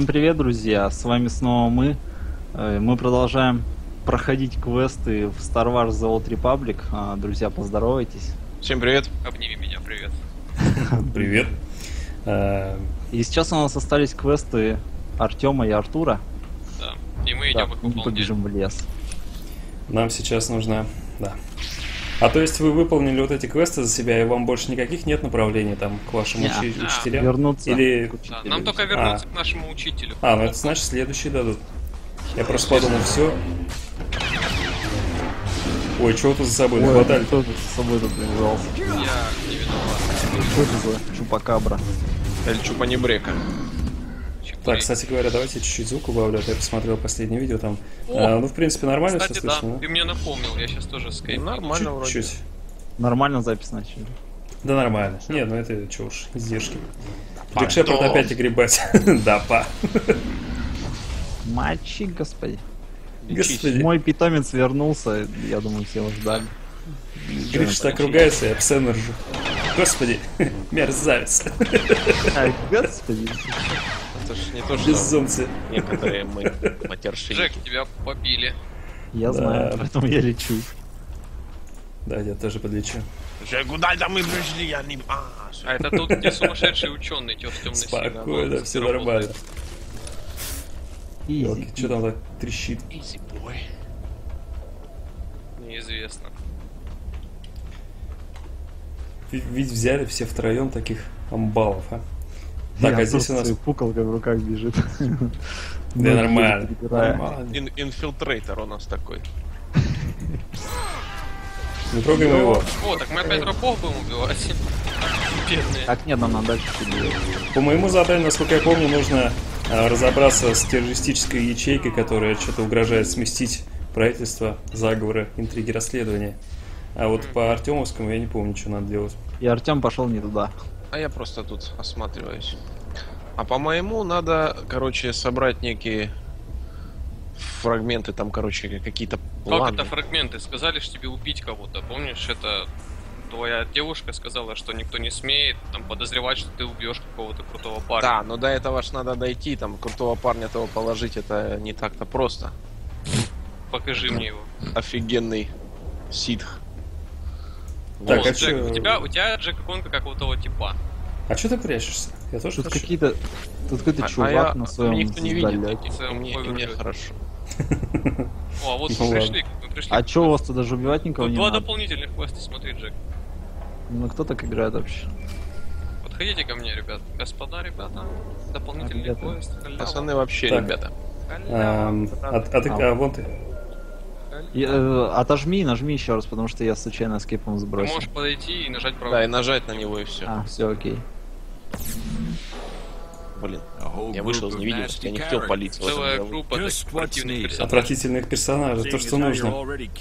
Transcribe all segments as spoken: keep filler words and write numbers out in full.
привет, друзья! С вами снова мы. Мы продолжаем проходить квесты в Star Wars The Old Republic. Друзья, поздоровайтесь. Всем привет. Обними меня, привет. Привет. И сейчас у нас остались квесты Артема и Артура. Да. И мы идем Да, их мы выполнять. побежим в лес. Нам сейчас нужно... Да. А то есть вы выполнили вот эти квесты за себя, и вам больше никаких нет направлений там к вашим Не, учи- а, учителям? Вернуться. Или... к Да, учителю. нам только вернуться А. к нашему учителю. А, ну это значит следующие дадут. Я просто подумал, все. Ой, чего тут за собой Ой, нахватали? кто тут с собой тут привязался? Я не виноват. Что это за чупакабра? Эль Чупанибрека. Так, кстати говоря, давайте я чуть-чуть звук убавлю, а то я посмотрел последнее видео там. О! А, ну, в принципе, нормально Кстати, все да, слышно, ты мне напомнил, я сейчас тоже скайп. Нормально вроде. Чуть-чуть. Нормально запись начали. Да нормально. Не, ну это что уж, издержки. А, Рик Шепард то- опять огребать. Да, па. Мальчик, господи. Господи. Мой питомец вернулся, я думаю, все его ждали. Гриш так ругается, я обсценно ржу. Господи, мерзавец. Ай, господи. Это ж не то, что Безумцы. некоторые мы матершинники. Джек, тебя побили. Я Да. знаю, поэтому я лечу. Да, я тоже подлечу. Джек, куда там мы пришли? Я не... А, А это тут где сумасшедший ученый, тё в темной Спокойно, все нормально. Изи. Что там так трещит? Easy boy. Неизвестно. Ведь, ведь взяли все втроем таких амбалов, а? Так, Я а здесь у просто нас... с пукалкой в руках бежит. Да нормально. перебирая. Нормально. Ин- Инфилтрейтор у нас такой. Не трогаем его. О, так мы опять рабов будем убивать. Бедные. Так, нет, нам надо дальше делать. По моему заданию, насколько я помню, нужно а, разобраться с террористической ячейкой, которая что-то угрожает сместить правительство, заговоры, интриги, расследования. А вот по Артемовскому я не помню, что надо делать. И Артем пошел не туда. А я просто тут осматриваюсь. А по-моему, надо, короче, собрать некие фрагменты, там, короче, какие-то Как планы. это фрагменты? Сказали ж тебе убить кого-то. Помнишь, это твоя девушка сказала, что никто не смеет там подозревать, что ты убьешь какого-то крутого парня. Да, но до этого ж надо дойти, там, крутого парня того положить, это не так-то просто. Покажи мне его. Офигенный ситх. Так, О, а Джек, чё- у тебя, у тебя Джек иконка какого-то типа. А что ты прячешься? Я тоже Тут хочу. какие-то... Тут какой-то А- а чувак я- на а своем меня никто не видит. звездолёте. В своем И мне, и мне повержете. хорошо. О, а вот Ну мы ладно. пришли, мы пришли. А чё у вас тут даже убивать никого Тут не два надо? дополнительных квеста, смотри, Джек. Ну кто так играет вообще? Подходите ко мне, ребят. Господа, ребята. Дополнительный Ребята. квест. Халява. Пацаны вообще, Так. ребята. Ам, а, а ты, а, вон ты. И, э, отожми, нажми еще раз, потому что я случайно скейпом Ты сбросил. можешь подойти и нажать Да, правую. и нажать на него и все. А, все окей. Блин, я вышел из невидимости, я не хотел палиться в этом Целая делу. группа Just таких what's противных needed. персонажей. Отвратительных персонажей, то, что нужно.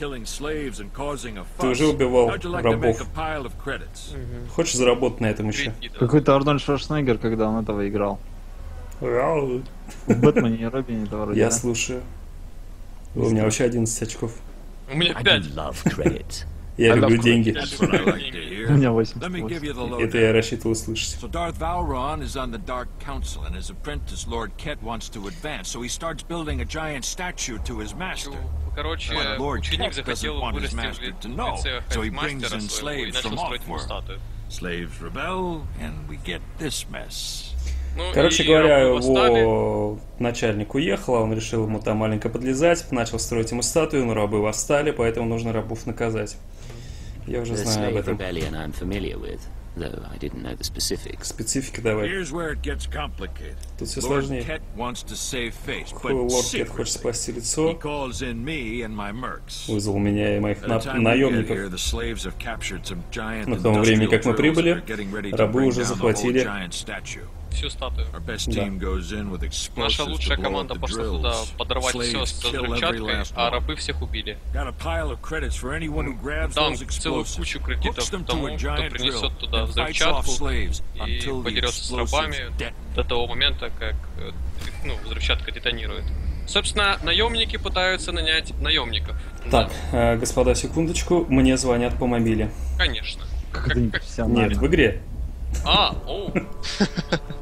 Ты уже убивал рабов. Хочешь заработать на этом еще? Кредитов. Какой-то Арнольд Шварценеггер, когда он этого играл. В Бэтмене и Робине это вроде, Я да? слушаю. У меня вообще одиннадцать очков. У меня пять. Я I люблю love деньги. У меня восемьдесят. Это я рассчитывал услышать. So Darth Vowron is on the Dark Council, and his apprentice Lord Ket wants to advance, so he starts building a giant statue to his master. Короче, But Lord ученик Ket захотел doesn't want his вырасти в master ли- to в know, лице so he brings мастера in своего и slaves начал from строить ему Offworld. статую. Slaves rebel, and we get this mess. Ну, Короче и говоря, рабы восстали. его начальник уехал, а он решил ему там маленько подлезать, начал строить ему статую, но рабы восстали, поэтому нужно рабов наказать. Я уже The знаю об slave этом. rebellion I'm familiar with, though I didn't know the specifics. Специфика давай. Here's where it gets complicated. Тут все Lord сложнее. Ket wants to save face, Хуй, but Лорд Кет хочет secretly. спасти He лицо, calls in me and my mercs. вызвал меня и моих By the на- time we get here, наемников. the slaves have captured some giant На том времени, industrial как мы turtles прибыли, and are getting ready to рабы bring уже down the whole захватили giant statue. Всю статую. Our best Да. team goes in with Наша explosives to лучшая blow up команда the пошла туда drills. подорвать все Slaves с kill every взрывчаткой, last а one. рабы всех убили. Got a pile of credits for anyone who grabs Дам those целую explosives, кучу hooks кредитов them to тому, a кто giant drill, принесет туда and fights off взрывчатку slaves и until the подерется с explosives рабами detonate. до того момента, как э, ну, взрывчатка детонирует. Собственно, наемники пытаются нанять наемников. Так, э, господа, секундочку, мне звонят по мобиле. Конечно. Как это Нет, непрофессионально. в игре. А, оу.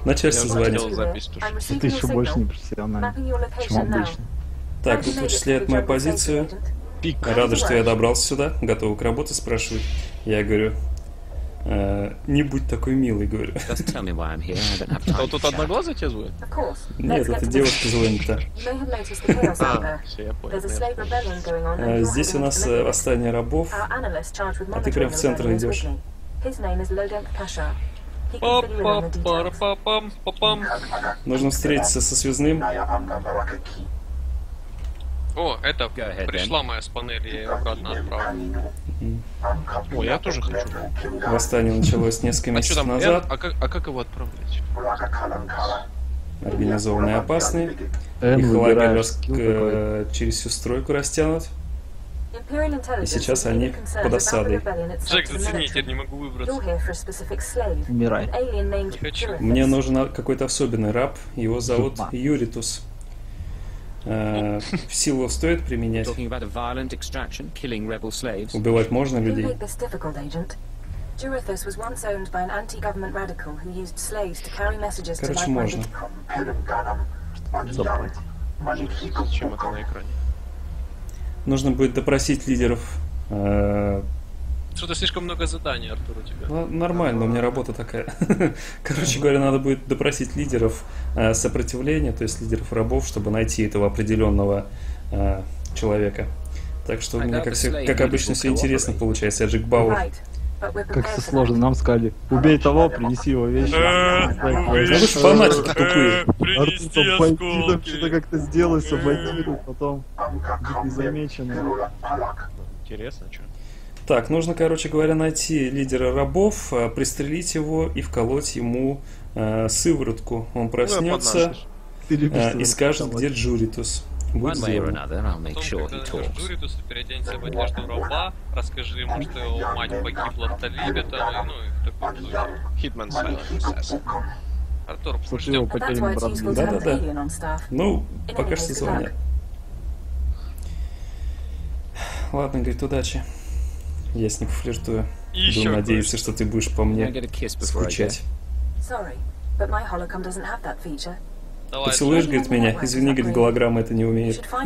Начальство Я звонит. хотел запись тушить. Это еще больше не профессионально, чем обычно. Так, тут вычисляет мою позицию. Пик. Рада, что я добрался сюда. Готовы к работе, спрашивают. Я говорю, «Э, не будь такой милый, говорю. Just tell me why I'm here. I don't have time А to тут chat. одноглазый тебя звонит? Нет, это девушка звонит-то. А, все, я понял. Э, Здесь у нас э, восстание рабов. А ты прям в центр идешь. Па-па-пара-па-пам-па-пам. Нужно встретиться со связным. О, это Go ahead, пришла моя с панели, я ее обратно отправлю. О, я тоже хочу. Восстание началось несколько А что месяцев там, Н? назад. А как, а как его отправлять? Организованные опасные. Н Их лагерь выбираешь рас- скилл к- какой. через всю стройку растянут. И сейчас они под осадой. Джек, зацени, теперь не могу выбраться. Умирай. Не хочу. Мне нужен а- какой-то особенный раб. Его зовут Жопа. Юритус. Э, В силу стоит применять? Talking about a violent extraction, killing rebel slaves. Убивать можно людей? Короче, можно. Заплати. Зачем это на экране? Нужно будет допросить лидеров. э, Что-то слишком много заданий, Артур, у тебя. Ну, нормально, у меня работа такая. Короче говоря, надо будет допросить лидеров э, сопротивления, то есть лидеров рабов, чтобы найти этого определенного э, человека. Так что у меня, как, все- как обычно, все интересно получается. Я Джек Бауэр. Как все сложно, нам сказали, убей того, принеси его вещи. Ну вы же фанатики тупые. Артур там пойти, там что-то как-то сделай, саботируй, потом быть незамеченным. Интересно, что? Так, нужно, короче говоря, найти лидера рабов, э, пристрелить его и вколоть ему э, сыворотку. Он проснется Ты любишь э, и сыворотку скажет, колоть. где Джуритус. Будет One way or сделано. another, I'll make Потом, sure когда he найдешь talks. Джуритуса, переоденься в одежду раба, расскажи ему, что его мать погибла в Талибе, там, и, ну, и в таком духе. Hitman Silent Assassin. Артур, Чтоб его ждем. потерянный брат был. Да-да-да. Ну, пока что звонят. Ладно, говорит, удачи. Я с ним флиртую. И еще Буду надеяться, что ты будешь по Can I мне get a kiss before I go? скучать. Давай, Поцелуешь, Джек. говорит, меня? Извини, говорит, голограмма это не умеет. Смотри,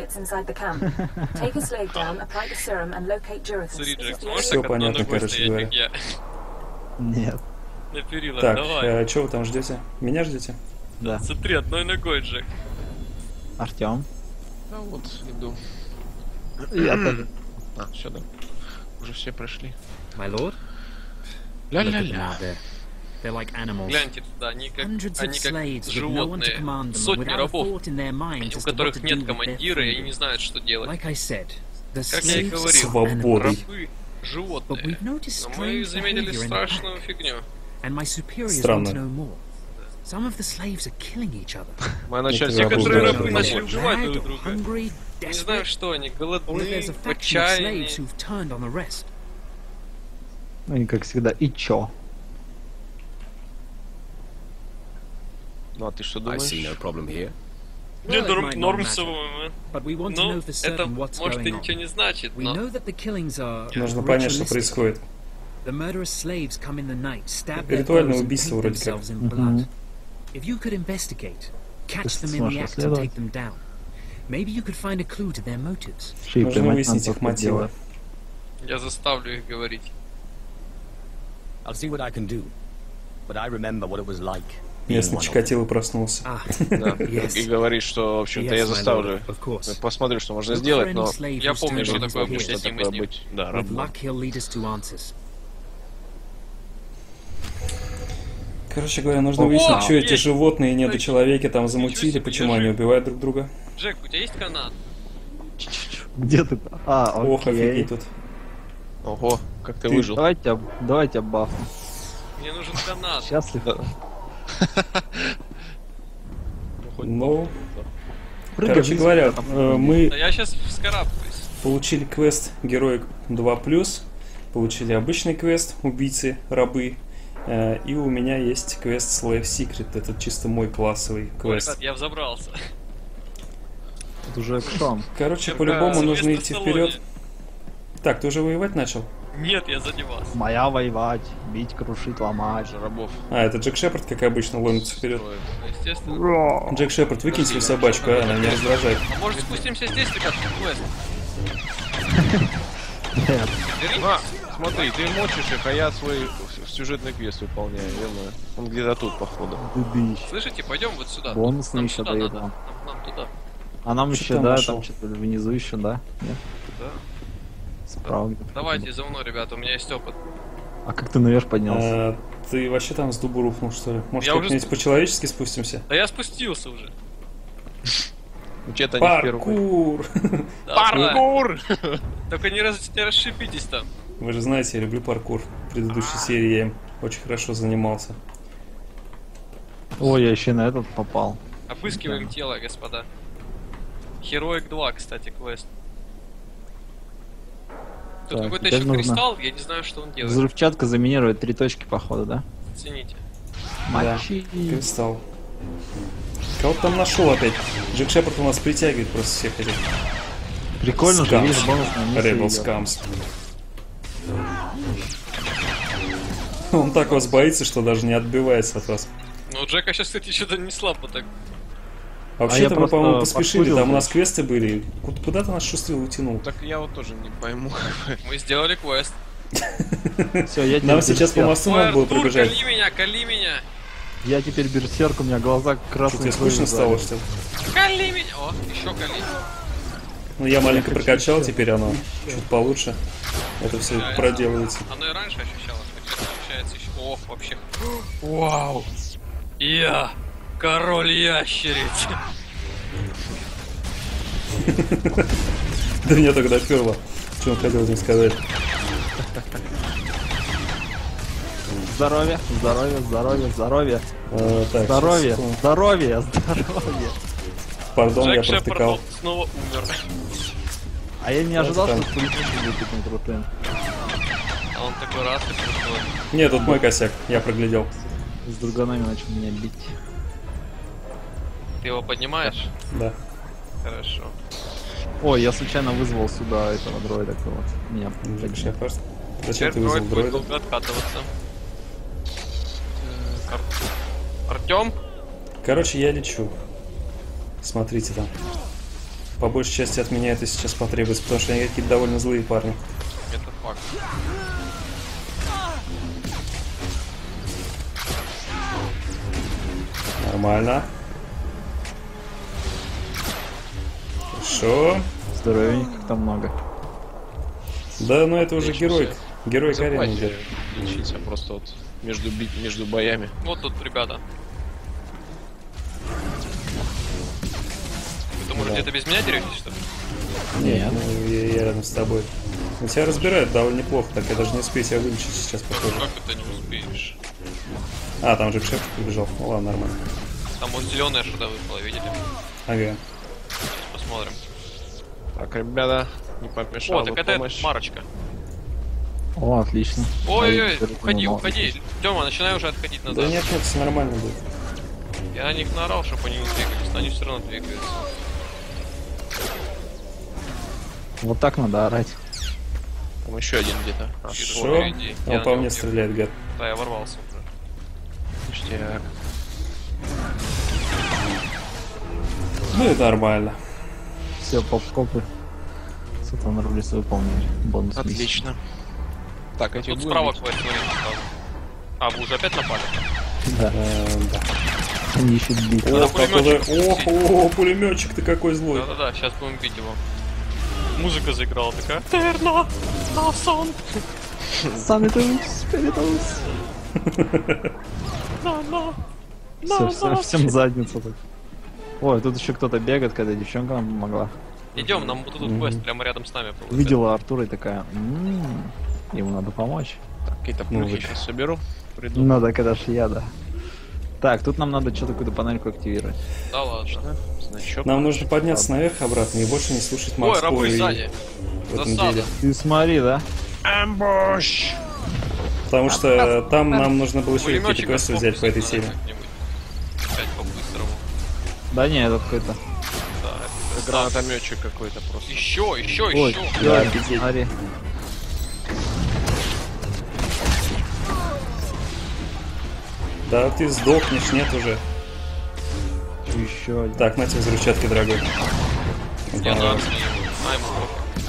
Джек, сможешь Всё так одной понятно, ногой короче стоять, говоря. как я? Нет, На перила, Так, давай. что вы там ждете? Меня ждете? да. Смотри, одной ногой, Джек. Артем. Ну вот, иду. Я тоже. А, все, да. Уже все прошли. My lord? Look at them Ля-ля-ля. out there. They're like animals. Гляньте туда, они как, Hundreds of они как slaves with no one to животные. command them, Сотни without a рабов, thought in their minds у as to what которых to нет do with their командира и freedom. не знают, что делать. Like I said, the Как я и slaves говорил, are Свободой. animals. рабы, But животные. we've noticed Но мы strange заметили behavior in the страшную pack, фигню. and my superiors Странно. want to know more. Some of the slaves are killing each other. Мое Некоторые начальство Некоторые обожают рабы рабов. начали убивать Mad, друг друга. hungry, Не знаю, desperate, что они, or if голодны, there's a в faction of отчаянии. slaves who've turned on the rest. Они как всегда, и чё? Ну а ты что I думаешь? see no problem here. Не, Well, it норм, might not норм matter, всего, а? but we want to Ну, know for это certain what's может и going ничего on. не значит, We но know that the killings are Нужно понять, что ritualistic. происходит. The murderous slaves come in the night, stab their Ритуальное foes and убийство paint вроде как. themselves in blood. If you could investigate, catch Если them in сможешь the act and расследовать. take them down, maybe you could find a clue to their motives. Еще и Нужно поймать выяснить надо, их кто мотивы. делает. я заставлю их говорить. I'll see what I can do. But I remember what it was like. being Местный one of them. Чикатило проснулся. Ah, Да. Yes. И говорит, что, в общем-то, Yes, я my заставлю. lord, of course. Посмотрю, что можно Look for сделать, any но slave Я who's помню, turned что on такое his быть что head. одним из такое них. быть, да, With рабом. luck, he'll lead us to answers. Короче говоря, нужно О, выяснить, что эти есть! животные Ой, недочеловеки там ничего замутили, себе, почему я они жив. убивают друг друга. Джек, у тебя есть канат? Где ты? А, Ох, окей. офигеть тут. Ого, как ты Ты- выжил. Давайте, об- давайте бафну. Мне нужен канат. Счастлив. Да. Хоть Ну, Прыгай короче вниз, говоря, там э, мы Да я сейчас вскарабкаюсь. получили квест Герой два плюс, получили обычный квест Убийцы, рабы, э, и у меня есть квест Slave Secret, это чисто мой классовый Ой, квест. ребят, я взобрался. Тут уже экшон. Короче, Черка, по-любому нужно Сильвестр идти Сталлоне. вперед. Так, ты уже воевать начал? Нет, я сзади вас. Моя воевать, бить, крушить, ломать. Рабов. А, это Джек Шепард, как обычно, ломится вперед. Естественно. Джек Шепард, выкинь свою собачку, а, она меня раздражает. А может спустимся здесь, ребят, квест? Нет. А, смотри, ты мочишь их, а я свой сюжетный квест выполняю. Верно? Он где-то тут, походу. Дыдыщ. Слышите, пойдем вот сюда. Бонусный Нам еще сюда дают надо. вам. Нам, нам туда. А нам Что еще, там да, нашел? там что-то внизу еще, да? Нет? Да. Справа где-то. Давайте за мной, ребята, у меня есть опыт. А как ты наверх поднялся? А, ты вообще там с дубу рухнул, что ли? Может, Я уже как-нибудь спу- по-человечески спустимся? Да я спустился уже. Где-то не в первую. Паркур! Паркур! Только не, раз, не расшибитесь там. Вы же знаете, я люблю паркур. В предыдущей серии я им очень хорошо занимался. Ой, я еще на этот попал. Обыскиваем тело, господа. Heroic два, кстати, квест. Тут Так, какой-то теперь еще нужно- кристалл, я не знаю, что он делает. Взрывчатка заминирует три точки, походу, да? Оцените. Мочи. Кристалл. Кого-то там нашел опять. Джек Шепард у нас притягивает просто всех этих. Прикольно, что Scams. видишь бонусная миссия Rebel идет. Scams. Он так вас боится, что даже не отбивается от вас. Ну, у Джека сейчас, кстати, что-то не слабо так. А вообще-то мы, просто по-моему, поспешили, подкурил, там у нас короче. квесты были. Куда, куда ты нас шустрил утянул? Так я вот тоже не пойму. Мы сделали квест. Все, я теперь Нам сейчас по берсерк. мосту Ой, надо было Артур, пробежать. кали меня, кали меня! Я теперь берсерк, у меня глаза Что красные. тебе скучно стало, что ли? Кали меня! О, еще кали. Ну, я маленько прокачал, теперь оно чуть получше. Это все проделывается. Оно и раньше ощущалось, но сейчас ощущается еще. Ох, вообще. Вау! Я король ящериц! Да меня тогда перло. Что он хотел этим сказать? Здоровье, здоровье, здоровье, здоровье. А, так, Здоровье, сейчас, секунду. здоровье, здоровье. Пардон, я Джек Шепард провтыкал. снова умер. А я не ожидал, там. что пулемет будет таким крутым. А он такой раз и пришло. Нет, тут мой косяк, я проглядел. С друганами начал меня бить. Ты его поднимаешь? Да. Хорошо. Ой, я случайно вызвал сюда этого дроида, кто вот меня Джек поднял. Шепард. Зачем Теперь ты вызвал дроид будет дроида? долго откатываться. Так, Ар- Артем? Короче, я лечу. Смотрите там. По большей части от меня это сейчас потребуется, потому что они какие-то довольно злые парни. Это факт. Нормально. Хорошо. Здоровеньких там много. Да, ну это уже Лечимся. герой. Герой Карен Забывайте идет. лечиться просто вот между, би- между боями. Вот тут, ребята. Вы-то, может, Да. где-то без меня деретесь, что ли? Нет, ну, я, я рядом с тобой. Ну, тебя разбирают довольно неплохо, так я даже не успею себя вылечить сейчас, похоже. Как это не успеешь? А, там же Шепард побежал. Ну ладно, нормально. Там вот зеленое что-то выпало, видели? Ага. Посмотрим. Так, ребята, не помешала О, так бы это помощь. Марочка. О, отлично. Ой-ой-ой, А, теперь уходи, понял. уходи. Тёма, начинай уже отходить Да назад. нет, нет, все нормально будет. Я на них наорал, чтобы они не двигались, но они все равно двигаются. Вот так надо орать. Там еще один где-то. А, Шо? вот впереди. Я Он на по него мне бегу. стреляет, гад. Да, я ворвался уже. пустяк. Ну это нормально. Все, поп-копы. Что-то на руле выполнили. Бонус миссии. Отлично. Так, эти Тут будем справа бить? квест, смотрите, сразу. А, вы уже опять напали? Да, Э, да. они ищут бить. Надо Ох, как пулемётчик уже- Ох, запустить. о, пулеметчик ты какой злой. Да-да-да, сейчас будем бить его. Музыка заиграла такая. Терно! На сон! Санитус, спиритус. На, на! Все, все, всем задница так. Ой, тут еще кто-то бегает, когда девчонка нам помогла. Идем, нам вот тут квест прямо рядом с нами получается. Видела Артура и такая, «М, ему надо помочь. Так, какие-то Ну, плюхи вы- сейчас соберу. Приду. Ну так это ж я, да. Так, тут нам надо что-то какую-то панельку активировать. Да ладно. Значок. Нам нужно подняться наверх обратно и больше не слушать Ой, Макс рабы Пол и сзади. в этом Засада. деле. Ты смотри, да? Амбуш! Потому что там нам нужно было еще какие-то Пулемётчика квесты взять по этой сфокусить теме. надо как-нибудь. Опять по-быстрому. Да не, это какой-то. Да, это Гранатометчик какой-то просто. Еще, еще, Ой, еще. да, офигеть. смотри. Да ты сдохнешь, нет уже. Еще один. Так, на тебе взрывчатки, дорогой. Не надо, на ему похуй.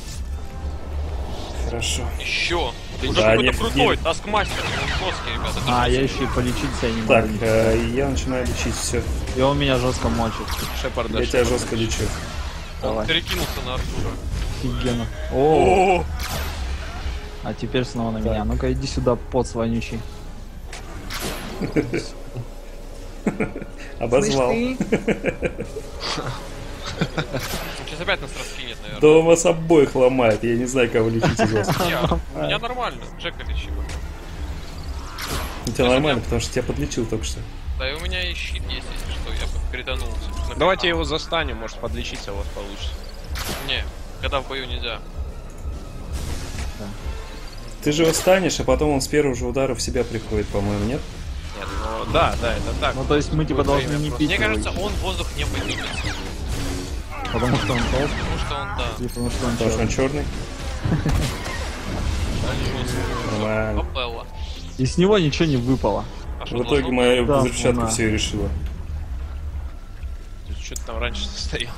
Хорошо. Еще. Ты Да, уже какой-то нет, крутой, нет. таскмастер, он жесткий, ребята. это А, же я еще и полечить себя не могу. Так, э, я начинаю лечить все. И он меня жестко мочит. Шепарда. Я тебя жестко лечу. Он Давай. перекинулся на Артура. Офигенно. О! А теперь снова на меня. Ну-ка иди сюда, пот вонючий. Обозвал. Сейчас опять нас раскинет, Да наверное. он вас обоих ломает. Я не знаю, кого лечить из вас. Я. У меня нормально. Джека лечи. У тебя нормально, потому что тебя подлечил только что. Да и у меня и щит есть, если что, я бы перетонулся. Давайте его застанем, может подлечиться у вас получится. Не, когда в бою нельзя. Ты же его станешь, а потом он с первого же удара в себя приходит, по-моему, нет? Нет, ну да, да, это так. Ну то есть мы типа должны не пить. Мне его кажется, еще. он воздух не поднимется. Потому что он толстый. Потому что он, да. Или потому что он Потому что он черный. черный. Нормально. Попелла. И с него ничего не выпало. А что В итоге должно моя Да, взрывчатка на. все и решила. Что-то там раньше стоял.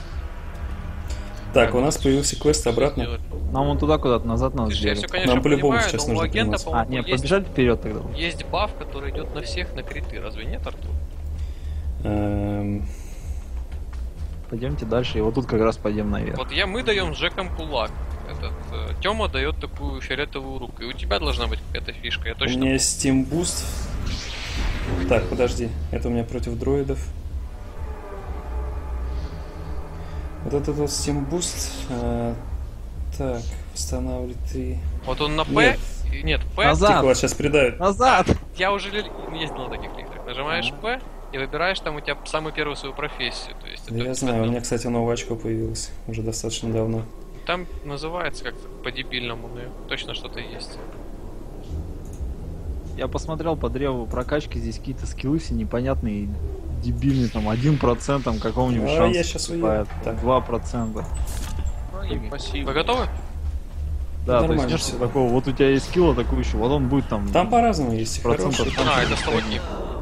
Так, у нас появился квест обратно. сделать? Нам вон туда куда-то назад надо Слушай, я сделать. все, конечно, Нам по-любому понимаю, сейчас но у нужно агента, подниматься. А, по-моему, нет, есть, побежать вперед тогда. есть баф, который идет на всех на криты. Разве нет, Артур? Эм, Пойдемте дальше, и вот тут как раз пойдем наверх. Вот я, мы даем с Джеком кулак. Этот э, Тёма дает такую фиолетовую руку. И у тебя должна быть какая-то фишка. Я У точно меня есть Steam Boost. Так, подожди. Это у меня против дроидов. Вот этот вот Steam Boost. э, Так, восстанавливай три. Вот он на П. Нет. и- Нет, П. Назад! Тихо, вас сейчас придавит. Назад! Я уже ли- ездил на таких лифтах. Нажимаешь П и выбираешь там у тебя самую первую свою профессию. То есть Да это я в знаю, у одном. меня, кстати, новое очко появилось. Уже достаточно давно. Там называется как-то по-дебильному, но точно что-то есть. Я посмотрел по древу прокачки, здесь какие-то скиллы все непонятные, дебильные, там один процент там какого-нибудь А, шанса я щас уеду. вступает, Так. два процента. Спасибо. Вы готовы? Да, то Нормально есть нет всё. такого, вот у тебя есть скилл атакующий, вот он будет там... Там по-разному есть. И Процентов хорошие. там. А, это столотник.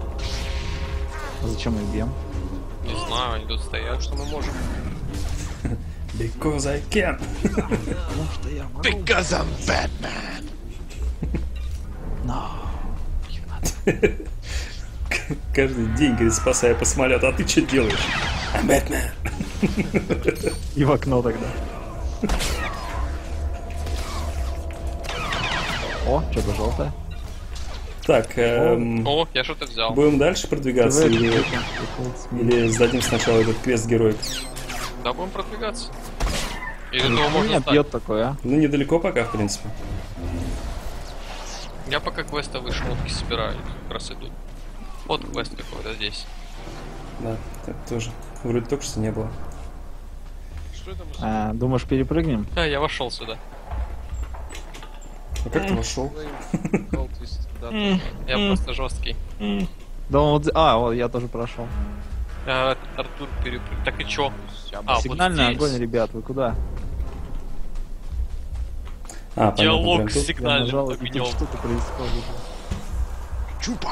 А зачем их бьем? Не знаю, они тут стоят. Что мы можем? Because I can. Потому что я могу. Because I'm Batman. Каждый день, говорит, спасая по самолету. А ты что делаешь? I'm Batman. И в окно тогда. О, что-то желтое. Так, эм, О, я что-то взял. будем дальше продвигаться или, или сдадим сначала этот квест героев? Да, будем продвигаться. Или того Ну, можно меня стать. бьет такое, а? Ну, недалеко пока, в принципе. Я пока квестовые шмотки собираю, как раз иду. Вот квест какой-то здесь. Да, так тоже. Вроде только что не было. Что это мы А, думаешь, перепрыгнем? А, я вошел сюда. А как ты вошел? Я просто жесткий. Да он вот... з- А, вот я тоже прошел. А, Артур перепрыгнул. Так и чё? А, Сигнальный вот здесь. огонь, ребят, вы куда? А, понятно, Диалог прям с тут. Я сигнальным нажал, и тут огнем. что-то происходит. Чупа.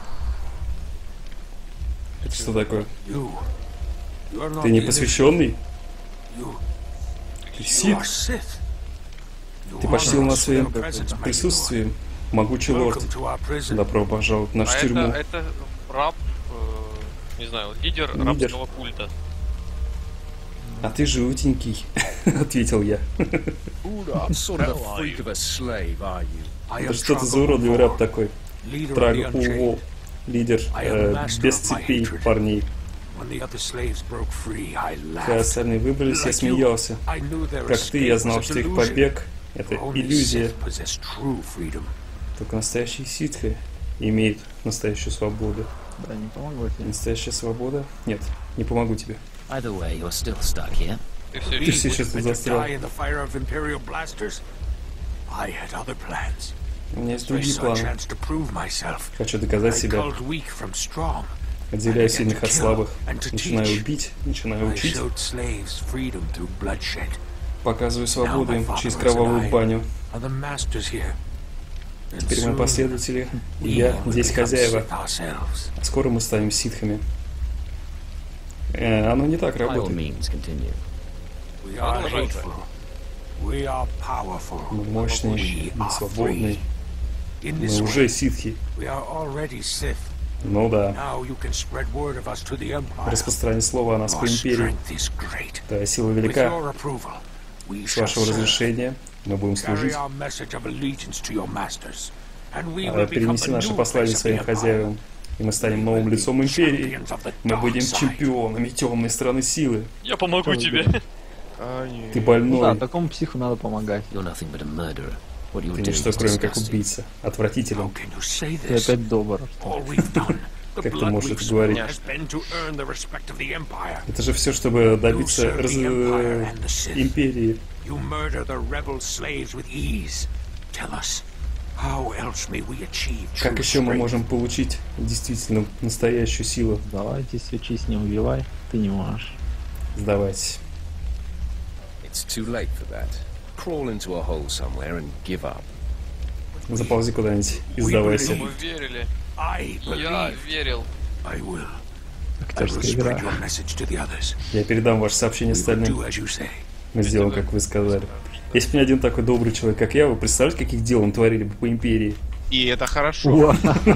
Это что такое? You. You're not Ты не the посвященный? You. Ты You Сith? are Sith. You Ты почтил honor нас us with своим your presence, my присутствием, могучий лорд. Welcome to our prison. Добро пожаловать в А нашу это, тюрьму. это раб, э, не знаю, лидер, Лидер. рабского культа. А ты жутенький, ответил я. What sort of a freak of a slave are you? I Это am что ты за Trago уродливый Mavor, раб такой? leader of the Трага Unchained. Уво, лидер э, без цепей парней. When the other slaves broke free, I Когда laughed. остальные выбрались, я Like you, смеялся. I knew their Как ты, я escape знал, was a что их delusion. побег — это Only иллюзия. Sith possess true freedom. Только настоящие ситхи имеют настоящую свободу. Да, не помогло тебе. Настоящая свобода? Нет, не помогу тебе. Either way, you're still stuck here. Ты все Ты видишь? все сейчас тут And to застрял. die in the fire of Imperial blasters? I had other plans. У меня есть I другие saw a планы. chance to prove myself. Хочу I доказать себя. culled weak from strong. Отделяю сильных от слабых. And to Начинаю teach. убить, начинаю I учить. showed slaves freedom through bloodshed. Показываю свободу Now my им father через was кровавую an eye. баню. Are the masters here? Теперь мы последователи, и я здесь хозяева. А скоро мы станем ситхами. Э, оно не так работает. Мы мощные и свободные. Мы уже ситхи. Ну да. Распространить слово о нас по империи. Да, сила велика. С вашего разрешения мы будем служить. А, перенеси наше послание своим хозяевам, и мы станем новым лицом империи. Мы будем чемпионами темной страны силы. Я помогу Что тебе. Ты больной. Да, такому психу надо помогать. Ты ничто, кроме как убийца. Отвратителен. Ты опять добр. Как ты можешь это говорить? Это же все, чтобы добиться раз... империи. Как еще мы можем получить действительно настоящую силу? Давайте свечи с ним убивай. Ты не можешь. Сдавайтесь. Заползи куда-нибудь и сдавайся. Мы верили. Я верил. Актерская игра. Я передам ваше сообщение остальным. Мы сделаем, как вы сказали. Если бы не один такой добрый человек, как я, вы представляете, каких дел он творили бы по империи? И это хорошо.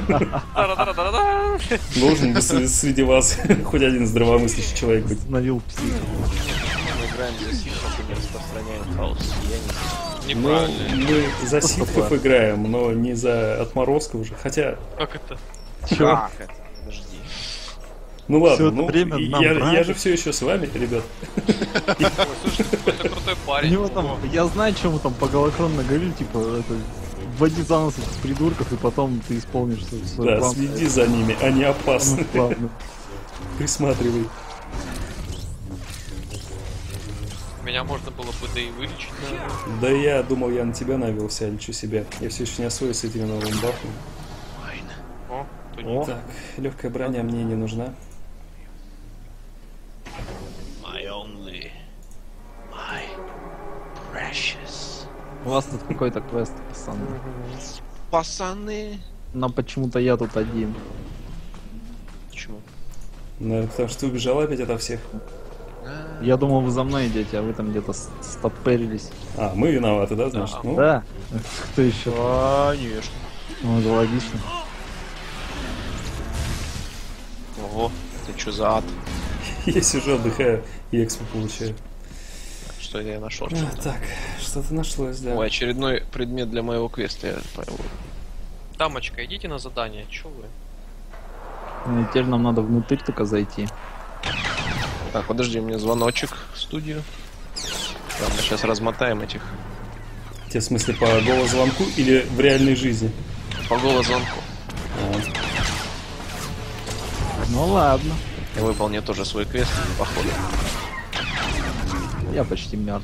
Должен бы среди вас хоть один здравомыслящий человек быть. Налил псих. Мы играем за ситхов и не распространяем хаос. Ну, мы за ситхов играем, но не за отморозков уже. Хотя... Как это? Как это? Подожди. Ну ладно, Всё это ну, время нам я, нравится. я же все еще с вами, ребят. Ой, слушай, ты какой-то крутой У парень. него там, я знаю, чем мы там по голокронно говорили, типа, это, вводи за нос этих придурков, и потом ты исполнишь свой свой Да, план. следи за ними, они опасны. Ну, ладно. Присматривай. Меня можно было бы да и вылечить, наверное. Да я думал, я на тебя навелся, а ничего себе. Я все еще не освоюсь с этими новыми бафами. О, то не. Так, легкая броня мне не нужна. My only, my precious. У вас тут какой-то квест, пацаны. Пацаны. Но почему-то я тут один. Почему? Наверное, потому что ты убежал опять ото всех. Я думал, вы за мной идете, а вы там где-то с- стопорились. А, мы виноваты, да, значит? Ну, Да. Кто еще? Конечно. Ну, это логично. Ого, это что за ад? я сижу, отдыхаю и экспо получаю. Что я нашел? А, так, что-то нашлось, да. Ой, очередной предмет для моего квеста. Я понял. Дамочка, идите на задание, чё вы? Ну, теперь нам надо внутрь только зайти. Так, подожди, у меня звоночек в студию. Да, мы сейчас размотаем этих. Те, в смысле, по голосзвонку или в реальной жизни? По голосзвонку. А, Ну ладно. Я выполню тоже свой квест, походу. Я почти мертв.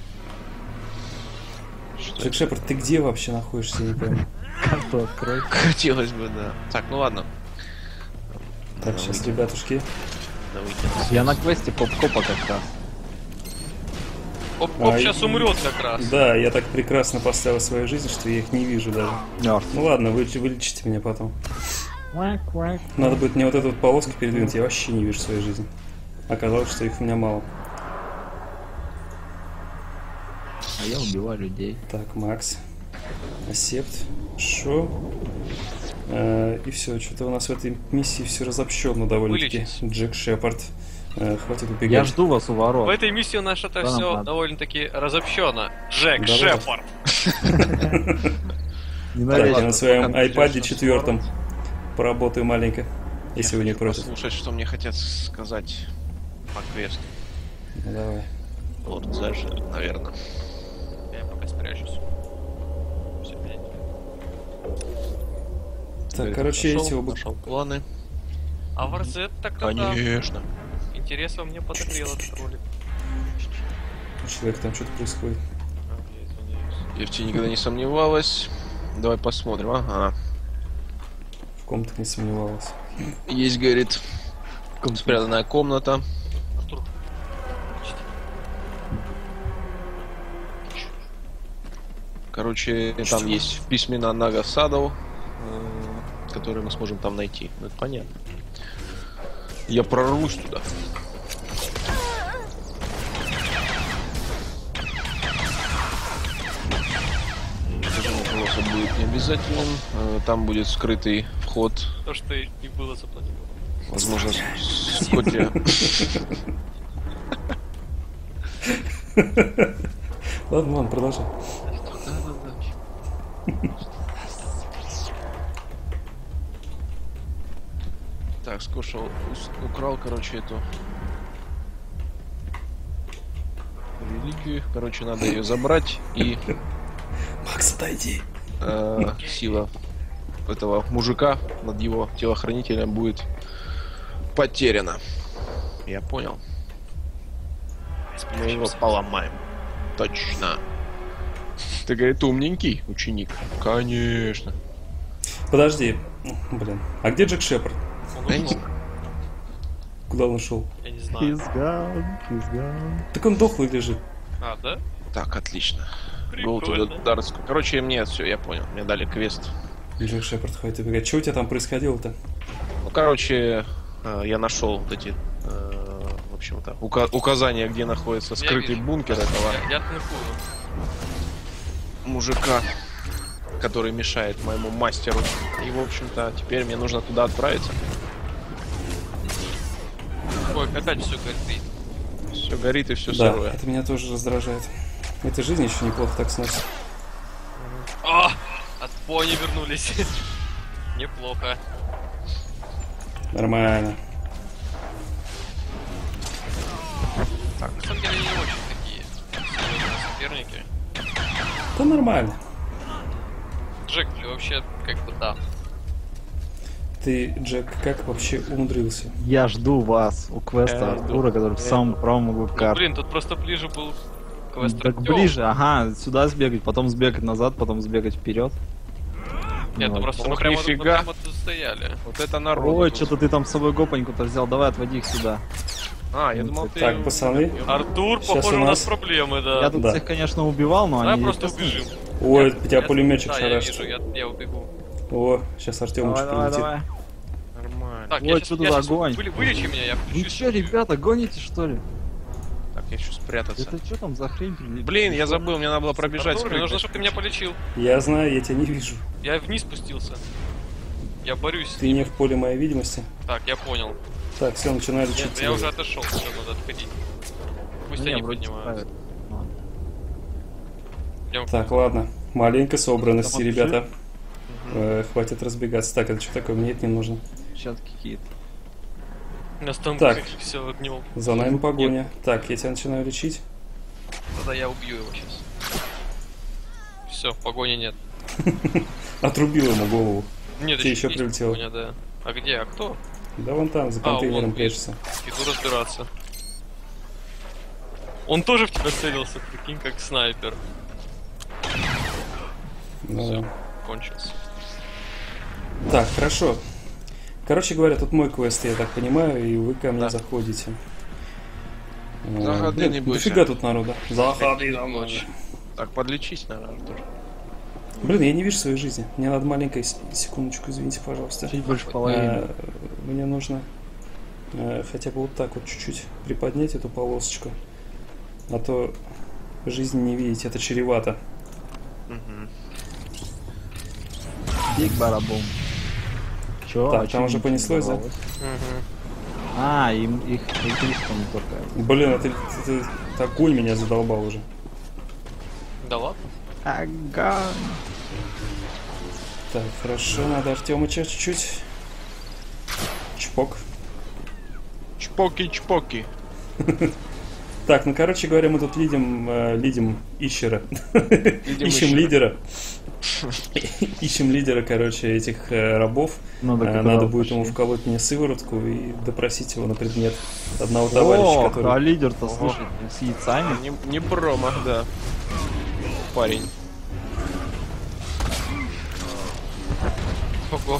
так, Шепард, ты где вообще находишься, я не пойму. Карту открой. Хотелось бы, да. Так, ну ладно. Так, сейчас, ребятушки. Да, выкину. Я на квесте поп-копа как раз. Оп-оп, А, сейчас и- умрет как раз. Да, я так прекрасно поставил свою жизнь, что я их не вижу даже. Мертв. Ну ладно, вы, вылечите меня потом. Надо будет мне вот эту вот полоску передвинуть, я вообще не вижу своей жизни. Оказалось, что их у меня мало. А я убиваю людей. Так, Макс. Асепт. Шо? Э, и все, что-то у нас в этой миссии все разобщенно довольно-таки. Вылечить. Джек Шепард. Э, хватит убегать. Я жду вас у В ворот. этой миссии у нас это Да, все ладно. довольно-таки разобщено. Джек Да-да. Шепард. Так, Ненавижу. я на своем пока айпаде придёшь на четвертом поработаю маленько, если Я вы не хочу против. послушать, что мне хотят сказать по квесту. Ну, давай. Лорд Зэш, наверное. Я пока спрячусь. Всё, блядь. Так, короче, Нашёл, эти оба... нашёл планы. А Варзет тогда да. Конечно. Интерес во мне подогрел этот ролик. Человек, там что-то происходит. А, я извиняюсь. Я в тебе никогда не сомневалась. Давай посмотрим, ага. В ком-то не сомневалась. Есть, говорит, спрятанная комната. Артур. Короче, Что? там есть письмена Нага Садов, э, которые мы сможем там найти. Ну, это понятно. Я прорвусь туда. Движение колосса будет не обязательным. Э, Там будет скрытый вход. То, что и не было запланировано. Возможно, с- Скотти. Ладно, ладно, продолжай. Так, скушал, ус- украл, короче, эту реликвию. Короче, надо ее забрать, и Макс, отойди. э, сила этого мужика над его телохранителем будет потеряна. Я понял. Мы его поломаем. Точно. Ты, говорит, умненький ученик. Конечно. Подожди. Блин. А где Джек Шепард? Он Да ушел. Куда он ушел? Я не знаю. He's gone, he's gone. Так он дохлый лежит. А, да? Так, отлично. Go to Прикольно. the dark school. Короче, мне все, я понял. Мне дали квест. Джек Шепард ходит и говорит, что у тебя там происходило-то? Ну, короче, э, я нашел вот эти, э, в общем-то, ука- указания, где находится скрытый вижу. бункер этого Я, я танкую. мужика, который мешает моему мастеру. И, в общем-то, теперь мне нужно туда отправиться. Ой, опять все горит. Все горит и все Да, сырое. это меня тоже раздражает. Эта жизнь еще неплохо так сносит. А! От пони вернулись. Неплохо. Нормально. На самом деле не очень такие серьезные соперники. Да нормально. Джек вообще как бы да. Ты, Джек, как вообще умудрился? Я жду вас у квеста Я жду. Артура, который в самом правом углу Ну, карты. блин, тут просто ближе был квест Так Артёма. ближе, ага, сюда сбегать, потом сбегать назад, потом сбегать вперед. Нет, ну Вот. просто мы Ох, прямо, мы нифига. прямо тут стояли. Вот это народ. Ой, что-то ты там с собой гопаньку-то взял, давай отводи их сюда. А, я думал, ты... Так, пацаны. Артур, Сейчас похоже, у у нас нас- проблемы, да. Я тут Да. всех, конечно, убивал, но Давай они... просто естественно, убежим. Ой, у тебя Я- пулеметчик Да, я шарашит. вижу, я, я убегу. О, сейчас Артемыч Давай, давай, прилетит. давай. Нормально. Так, Ой, я что сейчас, тут я за сейчас огонь? вы- вылечи меня, я Вы включу. что, ребята, гоните, что ли? Так, я хочу спрятаться. Это что там за хрень? прилетела? Блин, я забыл, мне надо было пробежать. Артур, мне нужно, спрыгнуть. чтобы ты меня полечил. Я знаю, я тебя не вижу. Я вниз спустился. Я борюсь. с Ты ним. не в поле моей видимости. Так, я понял. Так, все, начинаю Нет, лечить я тебя. уже отошел, все, надо отходить. Пусть Не, они вроде поднимают. справят. Ладно. Идем. Так, ладно. Маленько собранности, Там ребята. Э, хватит разбегаться. Так, это что такое? Мне это не нужно. Перчатки какие-то. У нас там Так. все огнем. За нами погоня. Так, я тебя начинаю лечить. Тогда я убью его сейчас. Все, погони нет. Отрубил ему голову. Нет, Тебе еще есть прилетело. погоня, да. А где? А кто? Да вон там, за А, контейнером вон, прячется. Иду разбираться. Он тоже в тебя целился, прикинь, как снайпер. Ну Всё. да. Кончился. Так, хорошо. Короче говоря, тут мой квест, я так понимаю, и вы ко мне Да. заходите. Э, Заходи, блин, не бойся. дофига тут народа. Заходи за мной. Ночь. Так, подлечись, наверное, Артур. Блин, я не вижу своей жизни. Мне надо маленькая с- секундочку, извините, пожалуйста. Чуть больше половины. Э, Мне нужно э, хотя бы вот так вот чуть-чуть приподнять эту полосочку. А то жизни не видеть, это чревато. Биг барабум. Чё? Так, А там чё уже ничего понеслось, да? не взорвалось? А, им их электричеством не только. Блин, а ты, ты- ты такой меня задолбал уже. Да ладно? Ага. Так, хорошо, надо Артемыча чуть-чуть. Чпок. Чпоки-чпоки. Так, ну короче говоря, мы тут лидим, э, лидим ищера. Лидим Ищем ищера. лидера. Ищем лидера, короче, этих э, рабов. Надо Э, как Надо раз будет пошли. ему вколоть мне сыворотку и допросить его на предмет одного товарища, О, а который... лидер-то, Ого. слушай, с яйцами. Не, не промах, да. Парень. Ого.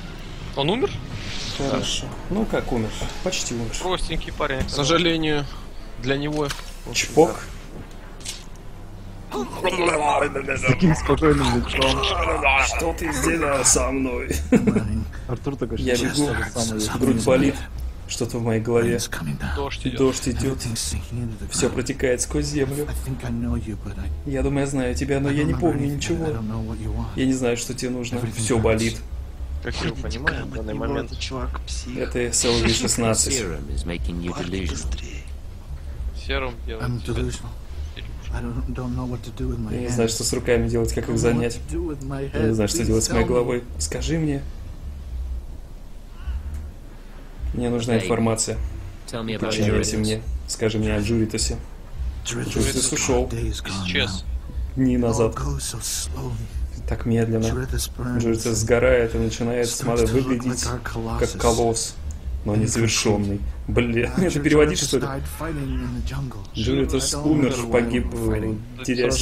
Он умер? Хорошо. Ну как умер? Почти умер. Простенький парень. К сожалению, Для него... Чпок. С таким спокойным лицом. Что ты сделал со мной? Артур такой, я бегу, грудь болит, что-то в моей голове. Дождь идет. Дождь идет. Все протекает сквозь землю. Я думаю, я знаю тебя, но я не помню ничего. Я не знаю, что тебе нужно. Все болит. Как я его понимаю, в данный момент. Это эс эл ви шестнадцать. Серым делает. Я не знаю, что с руками делать, как их занять. Я не знаю, что делать с моей головой. Скажи мне. Мне нужна информация. Подчиняйте мне. Скажи мне о Джуритосе. Джуритос ушел. Исчез. Дни назад. Так медленно. Джуритос сгорает и начинает смотри, выглядеть как колосс, но незавершенный. Блин, это переводить что ли? Джуритос умер, погиб, терясь.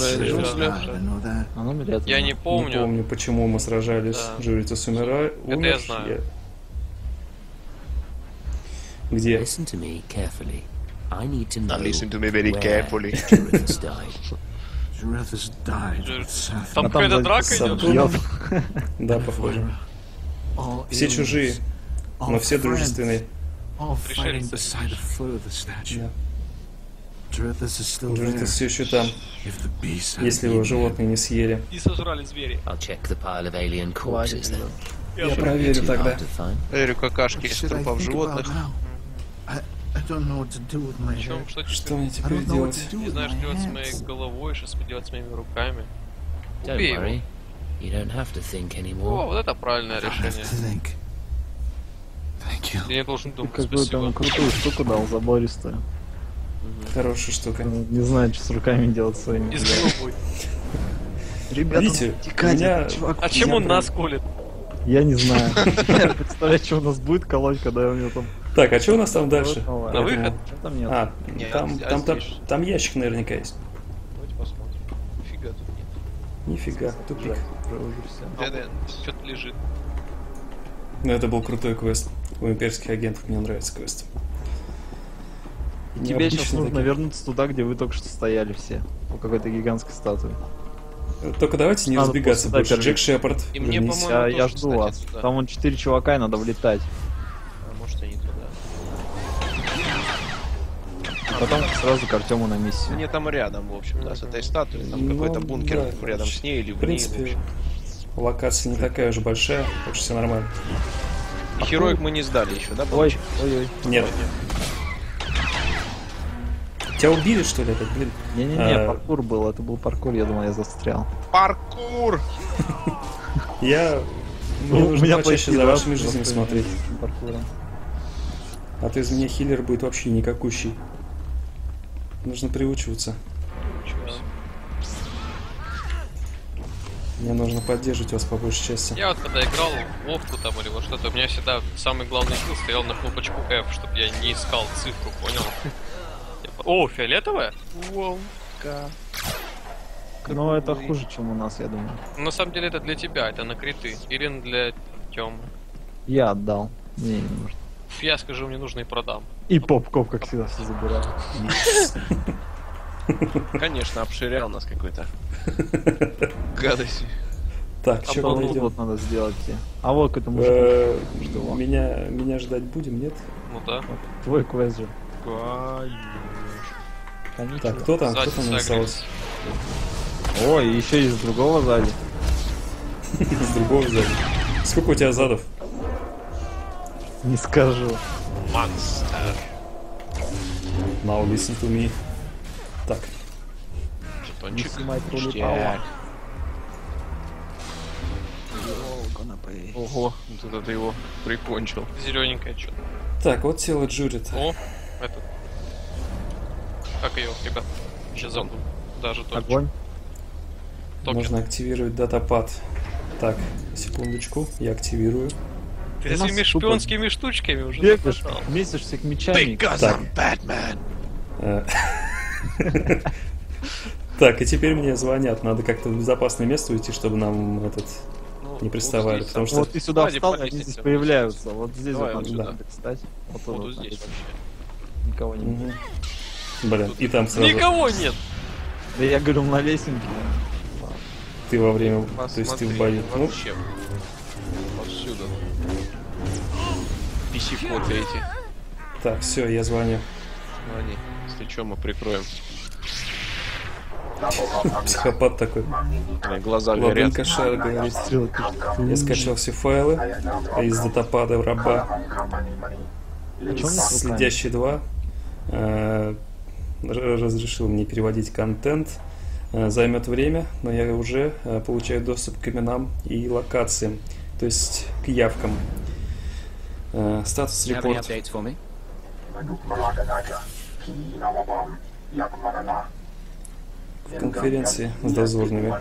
Я не помню. Не помню, почему мы сражались. Да. Джуритос умирает. Это я знаю. Где? Listen to me carefully. I need to know Listen to me very where carefully. Jurithus died. Там какая-то драка идет. Да, похоже. Все чужие, но все дружественные. Пришельцы. Да. Джуритос все еще там, если его животные не съели. И сожрали звери. I'll check the pile of alien corpses then. Я проверю тогда. Проверю какашки трупов животных. Чем, что, Что мне теперь делать? Не знаю, что делать с моей головой, что делать с моими руками. Don't Убей его. worry. You don't have to think О, anymore. вот это правильное решение. Ты не должен думать. Какую-то он Спасибо. крутую штуку дал, забористую. Хорошая штука. Не знаю, что с руками делать своими. Из головы. Ребята, Видите, тикайте, меня... чувак, А чем он нас колет? Я не знаю. Я представляю, что у нас будет колоть, когда у него там... Так, а что у нас там дальше? На На выход? Что там нет? А, Не, там, а там, там, здесь? там ящик наверняка есть. Давайте посмотрим. Нифига тут нет. Нифига, тупик. Dead end. Что-то лежит. Ну, это был крутой квест. У имперских агентов мне нравится квест. Тебе сейчас Необычные нужно такие. вернуться туда, где вы только что стояли все. У какой-то гигантской статуи. Только давайте не Надо разбегаться просто больше. дальше. Джек Шепард, И мне, вернись. по-моему, Я, я тоже, жду кстати, вас. туда. Там вон четыре чувака, и надо влетать. А может и не туда. А потом сразу к Артему на миссию. Мне там рядом, в общем, да, с этой статуей. Там Ну, какой-то бункер да, рядом с ней или В в ней, в принципе, общем. локация не такая уж большая, так что все нормально. И Хероик мы не сдали еще, да? Ой, получается? ой-ой. Нет. Тебя убили, что ли, этот, блин? Не-не-не, А. паркур был, это был паркур, я думал, я застрял. Паркур! Я... Ну, Мне нужно почаще почти, за да, вашими жизнями просто смотреть. паркуром. А то из меня хиллер будет вообще никакущий. Нужно приучиваться. Мне нужно поддерживать вас по большей части. Я вот когда играл в Вовку там или во что-то, у меня всегда самый главный скилл стоял на кнопочку F, чтобы я не искал цифру, понял? Я по- О, фиолетовая? Вовка. Но это хуже, чем у нас, я думаю. Ну, на самом деле это для тебя, это на криты. Или для Тёмы. Я отдал. Мне не нужно. Я скажу, мне нужно и продам. И поп-коп, как всегда, все забираю. Конечно, обширял нас какой-то. Гадость. Так, А что потом мы тут идем? вот надо сделать тебе. А вот к этому мужику. Э, Что? Меня, меня ждать будем, нет? Ну да. Твой квест же. Так, кто там? Кто Сзади там нарисовался? сагрились. Ой, еще и с другого сзади. С другого сзади. Сколько у тебя задов? Не скажу. Монстр. Now listen to me. Так, Жетончик. снимай тролли Ништяк. Ого, вот это ты его прикончил. Зелененькая что-то. так, вот тело Джурита. О, этот. Как ее, ребят? Сейчас забыл. Даже токен. Огонь. Токен. Можно активировать датапад. Так, секундочку, я активирую. Ты У нас своими тупо шпионскими штучками уже Бегаешь, запасал. месишься к мечами. Так. Э, Так, и теперь мне звонят. Надо как-то в безопасное место уйти, чтобы нам этот Ну, не приставали. вот здесь, Потому что Вот ты сюда Сзади встал, и по они лестнице здесь появляются. спуститься. Вот здесь Давай вот вот надо сюда. встать. Вот вот тут вот здесь надо. вообще. Никого не Мгм. будет. Блин, и там сразу... Никого нет! Да я говорю, на лесенке. Ты во время... Посмотри, То есть ты в бою. Ну, вообще. Повсюду. Писикоты эти. так, все, я звоню. Они. Если что, мы прикроем. Психопат такой. Глаза горят. Ладонка шара говорит. Я скачал все файлы из датапада раба. Следящий два э, разрешил мне переводить контент. Э, займет время, но я уже э, получаю доступ к именам и локациям, то есть к явкам. Э, статус репорт. В конференции с дозорными.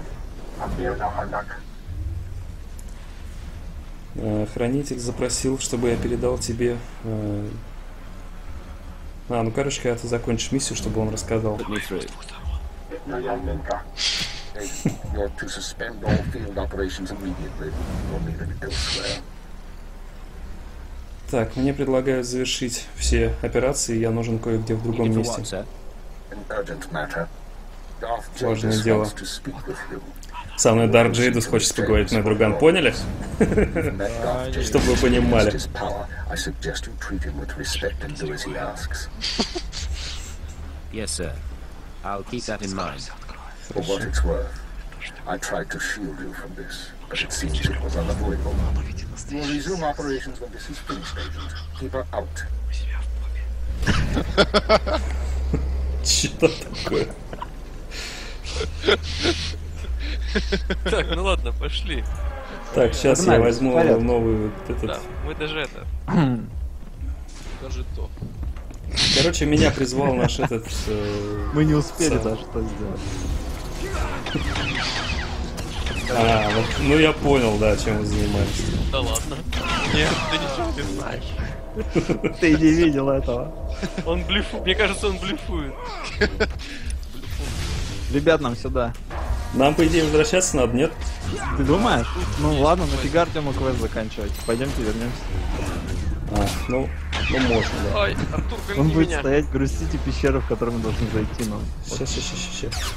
Э, хранитель запросил, чтобы я передал тебе... Э... А, ну короче, когда ты закончишь миссию, чтобы он рассказал. Так, мне предлагают завершить все операции, я нужен кое-где в другом месте. Важное дело. Со мной Дарк Джейдус хочет поговорить, мой друган, поняли? Чтобы вы понимали. Yes, sir. I'll keep that in mind. For what it's worth, I tried to shield you from this, but it seems it was unavoidable. We'll resume operations when this is finished, Agent. Keep her out. Что такое? Так, ну ладно, пошли. Так, сейчас я возьму новую вот этот. Да, мы даже это. Даже то. Короче, меня призвал наш этот. Э, Мы не успели сам. даже это сделать. А, вот, ну я понял, да, чем вы занимаетесь. Да ладно. Нет, ты ничего не знаешь. Ты не видел этого. Он блефует. Мне кажется, он блефует. Ребят, нам сюда. Нам, по идее, возвращаться надо, нет? Ты думаешь? Ну ладно, нафига Артему квест заканчивать? Пойдемте вернемся. А, ну, ну можно, да. Ой, Артур, Он гони будет меня. стоять, грустить и пещеру, в которую мы должны зайти, но... Сейчас, сейчас, сейчас, сейчас.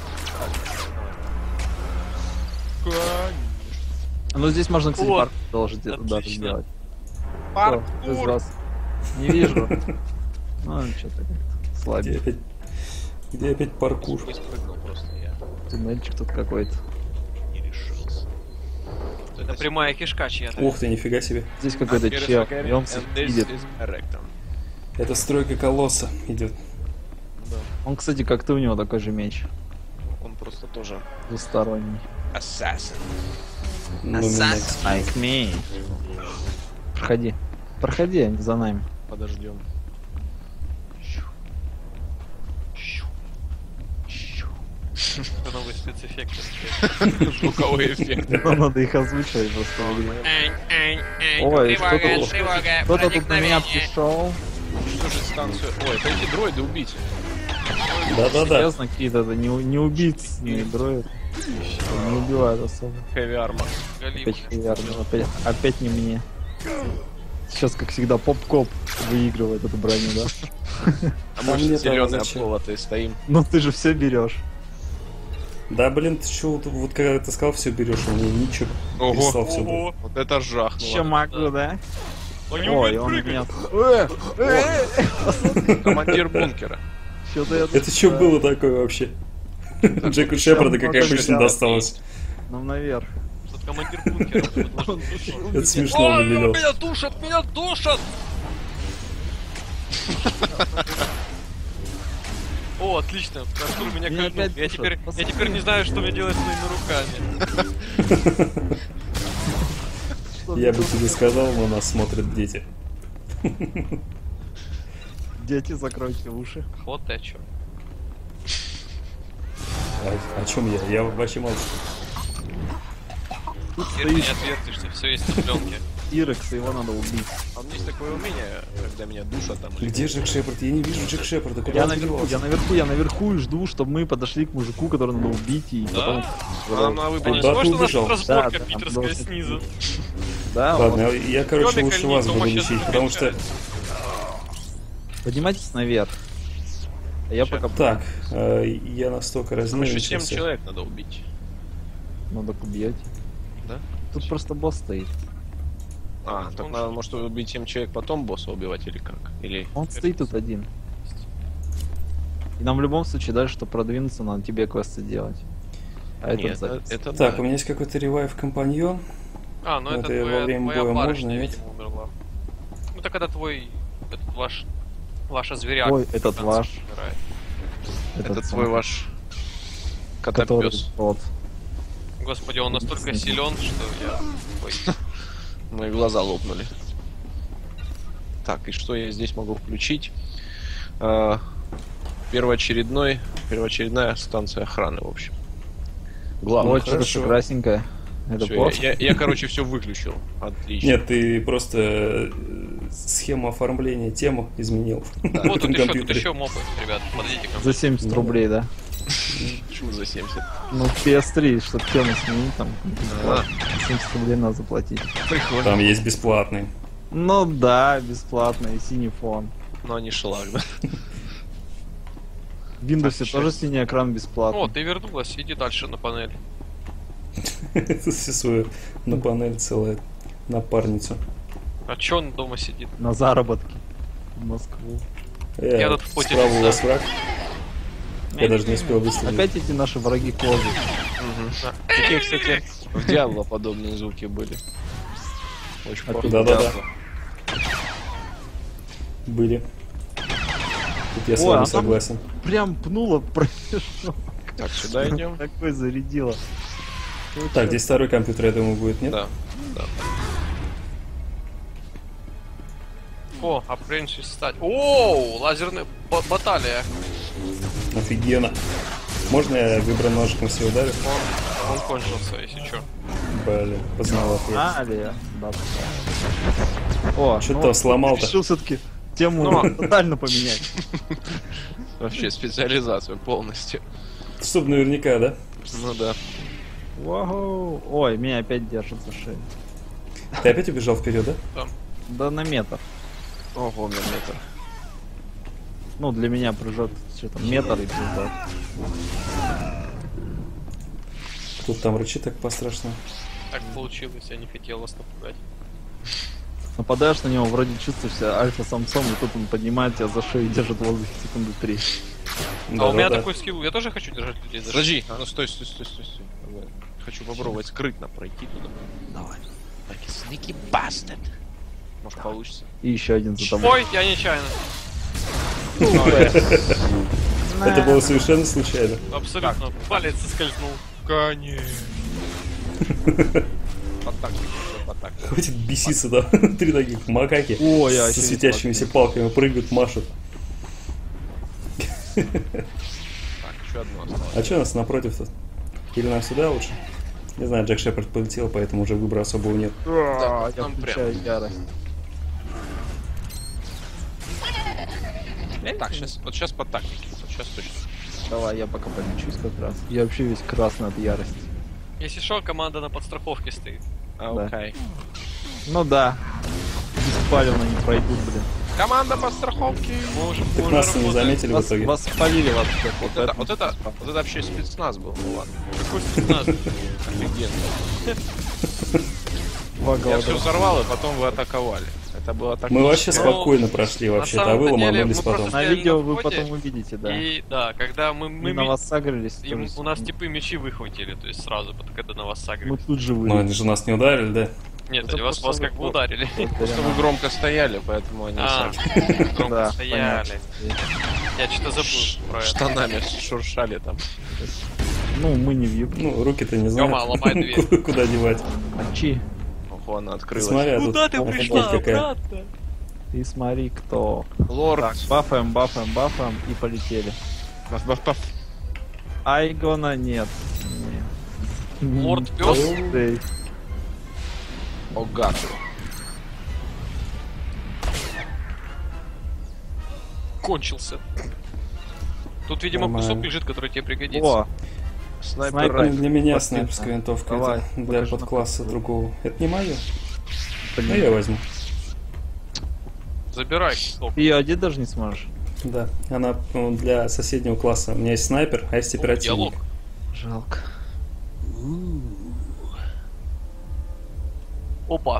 Ну здесь можно, кстати, Вот. парк должен даже Отлично. сделать. Паркур. Кто из вас? Не вижу. Ну, что-то Где слабее. опять, где опять паркур? Спрыгнул просто я. Туннельчик тут какой-то. Не решился. Это прямая кишка чья-то. Ух ты, нифига себе. Здесь какой-то чел. И он видит. Это стройка колосса идет. Он, кстати, как ты, у него такой же меч. Он просто тоже Двусторонний. ассасин. Ну, меня- Like me. Проходи. Проходи, они за нами. Подождем. Это новый спецэффект. Звуковой эффект. Нам надо их озвучивать просто. Ой, Ой, что-то кто-то тут на меня пришел. Что же станцию? Ой, это эти дроиды убить. Да-да-да. Серьезно, какие-то это не, не убийцы, не дроид. Не убивают особо. Heavy Armor. Опять хиярно, опять, опять не мне. Сейчас, как всегда, поп-коп выигрывает эту броню, да? А мне может там зеленые зачем? обколотые стоим. Ну ты же все берешь. Да, блин, ты чё, вот, вот когда ты сказал, все берешь, он мне ничего перестал все. Ого, вот это жахнуло. Еще могу, да? Он не Ой, умеет он прыгать. меня... Командир бункера. Что-то я... Это что было такое вообще? Джеку Шепарда, как много обычно, взял. досталось. Нам наверх. Тут командир бункера. вот должен быть. Это смешно Ой, выглядело. меня душат, меня душат! О, отлично, Артур меня Меня кольнул. опять Я душат. теперь, я теперь не знаю, что мне делать с моими руками. Я бы тебе сказал, но нас смотрят дети. Дети, закройте уши. Вот ты о чем. А, о чем я? Я вообще молчу. Теперь ты не отвертишься, все есть в пленке. Ирекса, его надо убить. А у меня есть такое умение, когда меня душат там. или- Где Джек Шепард? Я не вижу Джек Шепарда. Куда Я он наверху, девался? я наверху, я наверху и жду, чтобы мы подошли к мужику, который надо убить, и потом... А нам надо выполнить. Да, Может, ты у нас убежал. тут разборка Да, да, питерская да. снизу. Да, Ладно, вот. я, короче, Кроме лучше кольни, вас Тома буду щас лечить, потому что... выключается. Поднимайтесь наверх. А я пока... Так, э, я настолько Там еще разнервничался. семь человек надо убить. Ну так убьете. Да? Тут просто босс стоит. А, так надо, может, убить семь человек, потом босса убивать или как? Или... Он стоит тут один. И нам в любом случае дальше, чтобы продвинуться, надо тебе квесты делать. А это Нет, запись. это Так, да. у меня есть какой-то ревайв-компаньон. А, ну Ну, это, это во твоя, время твоя боя барышня, можно, нет? видимо, умерла. Ну так это твой, этот ваш, ваша зверяк. Ой, этот в конце ваш. умирает. Это Этот твой самый, ваш который котопес. тот. Господи, он настолько силен, что я боюсь. Мои глаза лопнули. Так, и что я здесь могу включить? А, первоочередной, первоочередная станция охраны, в общем. Главное. Вот что-то хорошо. красненькое. Это Всё, босс? я, я, я, короче, все выключил. Отлично. Нет, ты просто э, схему оформления, тему изменил. на Вот тут этом еще, тут компьютере. еще мопы, ребят, подойдите ко мне. За семьдесят рублей, да? Почему за семьдесят? Ну, пи эс три, чтобы тему сменить, там, А. семьдесят рублей надо заплатить. Прикольно. Там есть бесплатный. Ну да, бесплатно, и синий фон. Но не шлак, да? В Windows Так, тоже щас. синий экран бесплатно. О, ты вернулась, иди дальше на панель. Ты все свою на панель целая напарницу. А чё он дома сидит? На заработки. В Москву. Э, Я тут в поте справа у вас лиса. враг. Я даже не успел выстрелить. Опять эти наши враги козы. Такие, кстати, в Диабло подобные звуки были. Очень А похоже. Да-да-да. на Diablo. Были. Тут я с Ой, вами а там- согласен. Прям пнула промежок. Так, сюда идем. Такой зарядила. Так, здесь второй компьютер, я думаю, будет, нет? Да, да. О, апреншис стать. Оу, лазерная ба- баталия. Офигенно. Можно я выбранным ножиком все ударю? Он, он кончился, если чё. Блин, познал ответ. А, Алия. Да. О, Что ну, там сломал-то? решил все-таки тему Ну. тотально поменять. Вообще специализацию полностью. Чтоб наверняка, да? Ну да. Вау. Ой, меня опять держат за шею. Ты опять убежал вперед, да? Да на метр. Ого, мне метр. Ну, для меня прыжок что там, метр и прыжок. Тут там рычит так по-страшному. Так получилось, я не хотел вас напугать. Нападаешь на него, вроде чувствуешься альфа-самцом, и тут он поднимает тебя за шею и держит в воздухе секунды три. А у меня Да-да-да. такой скилл, я тоже хочу держать людей за шею. Подожди, а ну стой, стой, стой, стой, стой. Давай. Хочу попробовать скрытно пройти туда. Давай. Так, sneaky bastard. Может получится. И еще один за тобой. Ой, я нечаянно. Это было совершенно случайно. Абсолютно. Палец соскользнул. Конечно. Под тактику, всё под тактику. Хватит беситься, да? Три таких макаки О, я со вообще светящимися палками прыгают, машут. Так, еще одно осталось. А что у нас напротив-то? Или нам сюда лучше? Не знаю, Джек Шепард полетел, поэтому уже выбора особого нет. А, я там включаю ярость. Так, сейчас, вот сейчас по тактике. Вот сейчас точно. Давай, я пока полечусь как раз. Я вообще весь красный от ярости. Если что, команда на подстраховке стоит. А, Да. окей. Ну да. Беспалевно не пройдут, блин. Команда по страховке. Можем, Так нас не заметили в Вас, итоге. вас спалили вообще. Вот это, вот это, вот это вообще спецназ был, ну ладно. Какой спецназ? Офигенно. Два Я голода. все взорвал, и потом вы атаковали. Это было так. Мы вообще Ну, спокойно прошли вообще, а самом вы деле ломанулись мы потом. просто- На стояли видео на вы входе, потом увидите, да. И да, когда мы, мы Мы на ми- вас сагрились. и тоже у с- нас типы мечи выхватили, то есть сразу, потом, когда на вас Мы сагрили. тут же Но вы. они же нас не ударили, да? Нет, это они вас, просто вас как бы вы- ударили. Просто вы громко стояли, поэтому они А, сами громко Да, стояли. понятно. Я что-то забыл про это. штанами шуршали там. Ну, мы не в юг. Ну, руки-то не знаю. Рома, ломай дверь. Куда- Куда девать? Мочи. Ого, она открылась. Смотри, а тут Куда ты офигеть пришла какая. обратно? И смотри, кто. Лорд. Так, бафаем, бафаем, бафаем и полетели. Баф, баф, баф. Айгона нет. Нет. Лорд пёс? Эй, О, гад. Кончился. Тут, видимо, Нормально. кусок лежит, который тебе пригодится. О, Снайпер Снайпер. рай. Для меня Посмотри. снайперская винтовка. Давай, Это для покажи подкласса на другого. Это не мое. блин. Ну я возьму. Забирай кусок. Ты ее одеть даже не сможешь. Да, она ну, для соседнего класса. У меня есть снайпер, а есть оперативник. Диалог. Жалко. Опа.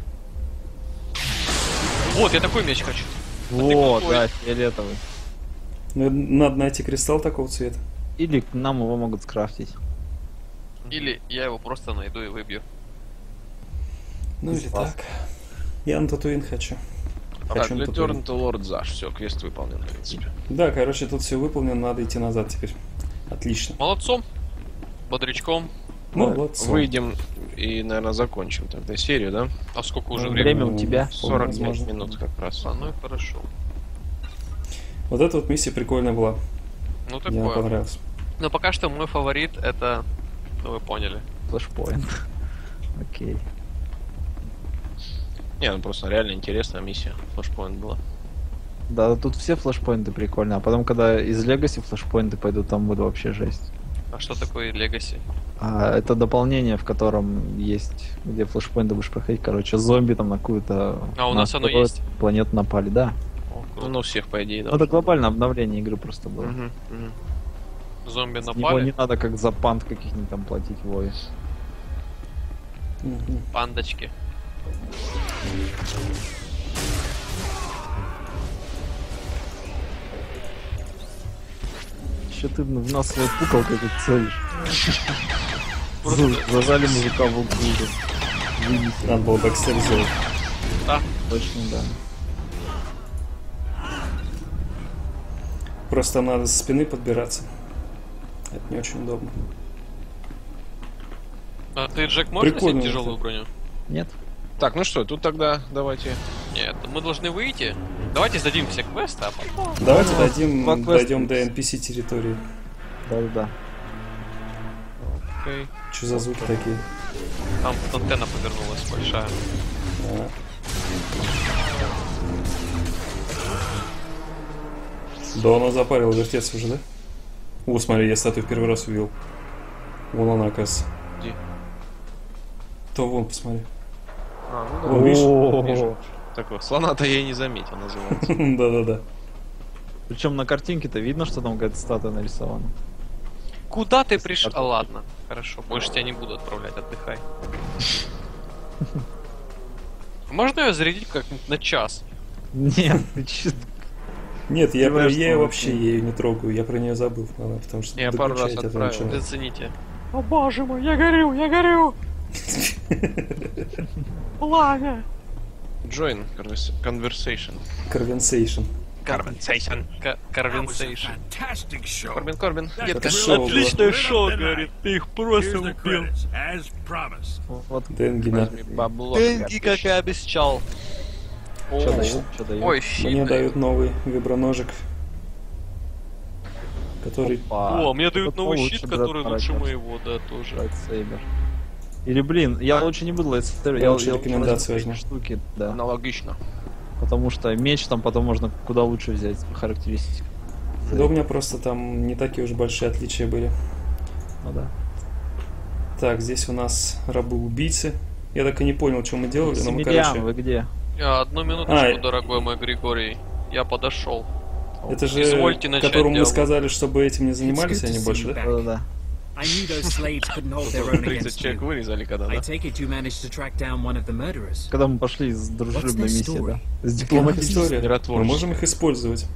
Вот, я такой меч хочу. Вот, какой? да, фиолетовый. Ну, надо найти кристалл такого цвета. Или нам его могут скрафтить. Или я его просто найду и выбью. Ну или так. Я на Татуин хочу. Так, Хочу на Татуин. Return to Lord Zash. Все, квест выполнен, в принципе. Да, короче, тут все выполнено, надо идти назад теперь. Отлично. Молодцом. Бодрячком. Молодцом. Выйдем и, наверное, закончим тогда серию, да? А сколько уже Время времени? у тебя. сорок пять возможно. минут как раз. А, ну и хорошо. Вот эта вот миссия прикольная была. Ну Мне такое. понравилось. Но пока что мой фаворит это... Ну вы поняли. Флешпоинт. Окей. Не, ну просто реально интересная миссия. Флешпоинт была. Да, тут все флешпоинты прикольные, а потом, когда из Legacy флешпоинты пойдут, там будет вообще жесть. А что такое Legacy? А, это дополнение, в котором есть, где флешпоинты будешь проходить, короче, зомби там на какую-то... А у на нас оно астероид, есть? Планету напали, да. О, Ну, круто. ну, всех, по идее, да. Ну, это глобальное обновление игры просто было. Мгм, мгм. Зомби С него напали. не надо как за пант каких-нибудь там платить вой. Мгм. Пандочки. Че ты в нас своей пукалкой тут целишь? За- Зажали мужика в углу. Вынесли. Надо было бэкстеп сделать. Да. Точно, да. Просто надо со спины подбираться. Это не очень удобно. А ты, Джек, можешь Прикольно носить это. тяжелую броню? Нет? Так, ну что, тут тогда давайте... Нет, мы должны выйти. Давайте сдадим все квесты, а потом... Давайте Ну, дойдем, два квеста дойдем до есть. эн пи си территории. Да-да-да. Окей. Что за звуки такие? Там антенна повернулась большая. А. Да он запарил вертеться уже, да? О, смотри, я статую в первый раз увидел. Вон она, оказывается. Где? То вон, посмотри. А, ну Вон, видишь? О, Такого слона-то я и не заметил, называется. Да-да-да. причем на картинке-то видно, что там какая-то статуя нарисована. Куда ты пришел? А, ладно. Хорошо, больше тебя не буду отправлять, отдыхай. Можно ее зарядить как-нибудь на час? Нет, ты че? Нет, я, про, Понимаешь, я что вообще вообще? ее не трогаю, я про нее забыл, она, потому что Я пару раз докучает это отправил. начало. Зацените. О боже мой, я горю, я горю! Пламя! Join conversation. Conversation. Карвенсейшн. Карвенсейшн. Fantastic show. Корбин, Корбин, детка. Это шоу было. Отличное шоу, говорит. Ты их просто Here's the убил. credits, as promised. Вот Денги на. Возьми бабло. Деньги, как и обещал. что дают, что дают. Ой, Мне щит. дают новый виброножик, который... Опа. О, мне дают Это новый получше, щит, брат, который лучше параграф. моего, да, тоже. Лайтсейбер. Или, блин, я лучше не буду лайтсейбер, Я я, лучше я рекомендации возьму возьму. штуки, да. Аналогично. Потому что меч там потом можно куда лучше взять по характеристикам. Да у меня просто там не такие уж большие отличия были. Ну да. Так, здесь у нас рабы-убийцы. Я так и не понял, что мы делали, но мы, Максимилиан, короче... вы где? А, одну минуточку, А, дорогой мой Григорий. Я подошел. Это же, Извольте начать которому мы диалог. сказали, чтобы этим не занимались, good to они see больше, you да? back. Да-да-да. I knew those slaves couldn't hold their own тридцать against человек you. вырезали когда, I да? take it you managed to track down one of the murderers. Когда мы пошли с дружебной What's their миссией, story? да? С Их дипломатической. история. Мы миротворческая. можем их использовать.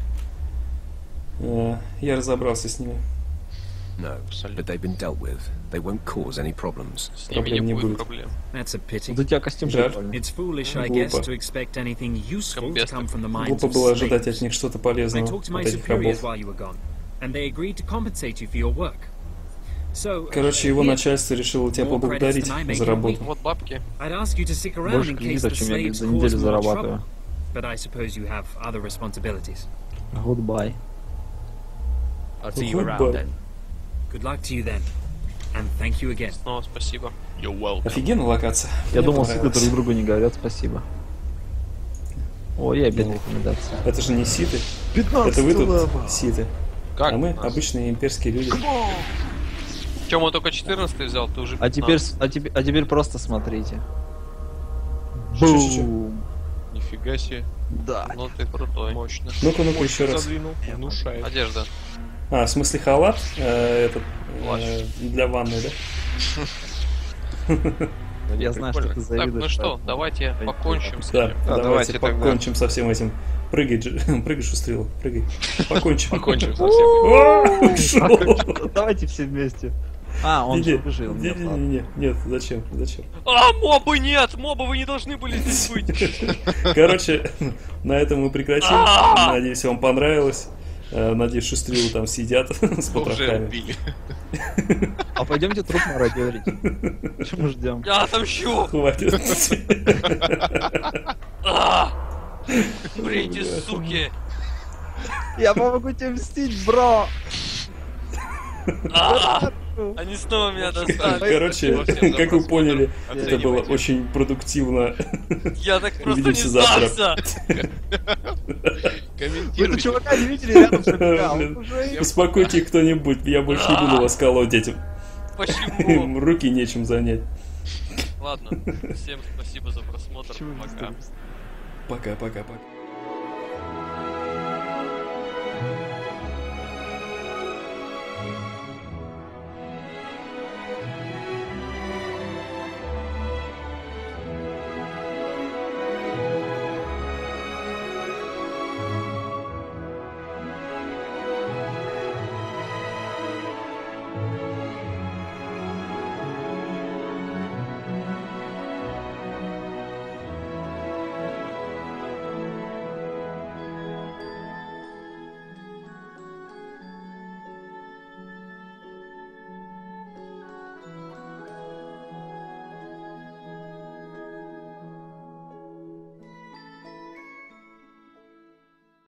Э, Я разобрался с ними. No, but they've been dealt with. They won't cause any problems. С ними не Проблем не будет будет. проблем. That's a pity. Вот у тебя костюм Жаль. прикольный. It's foolish, I Глупо. guess, to expect anything useful to come from the minds Глупо of было ожидать от slaves. них что-то I полезного, talked to my от этих superiors рабов. while you were gone, and they agreed to compensate you for your work. So, Короче, его here, начальство решило тебя more поблагодарить credits than I make за in a работу. week. Вот бабки. I'd ask you to stick around Больше in case кредитов, the чем я slaves за cause неделю more зарабатываю. trouble. But I suppose you have other responsibilities. Goodbye. I'll see you Goodbye. around then. Good luck to you then, and thank you again. Снова спасибо. You're welcome. Офигенная локация. Я Мне думал, ситы понравилось. друг другу не говорят спасибо. Ой, опять Ну, рекомендация. Это же не ситы. пятнадцать Это вы тут левел. ситы. Как? А мы нас? обычные имперские люди. Чем он только четырнадцатый взял, ты уже А теперь, пятнадцать. с- а теперь, а теперь просто смотрите. Чё-чё-чё? Бум. Нифига себе. Да. Ну ты крутой. Мощно. Ну-ка, ну-ка, еще раз. Задвинул. Внушает. Одежда. А, в смысле халат? Э, этот, Плащ. э, для ванны, да? Я знаю, что ты Так, завидуешь. ну что, давайте покончим с Да, этим. Да, давайте, давайте тогда. покончим со всем этим. Прыгай, Дж- прыгай, Шустрила, прыгай. Покончим. Покончим со всем. О, ушел. Давайте все вместе. А, он же выжил. Не, Нет, не, ладно. не, не, нет, зачем, зачем? А, мобы нет! Мобы, вы не должны были здесь быть! Короче, на этом мы прекратим. А! Надеюсь, вам понравилось. Э, Надеюсь, Шустрилу там сидят с Уже потрохами. убили. А пойдемте труп мародерить. Чего мы ждем? Я отомщу! Хватит. А! Умрите, суки! Я помогу тебе мстить, бро! А! Они снова меня достали. Короче, Всем за как вы просмотр. поняли, это было Оценивайте. очень продуктивно. Я так просто не Увидимся завтра. сдался! Вы Комментируйте. это чувака не видели рядом пробегал? Блин. Уже Успокойте кто-нибудь, я больше не буду вас колоть этим. Почему? Руки нечем занять. Ладно, всем спасибо за просмотр. Почему не Пока. стоишь? Пока, пока, пока.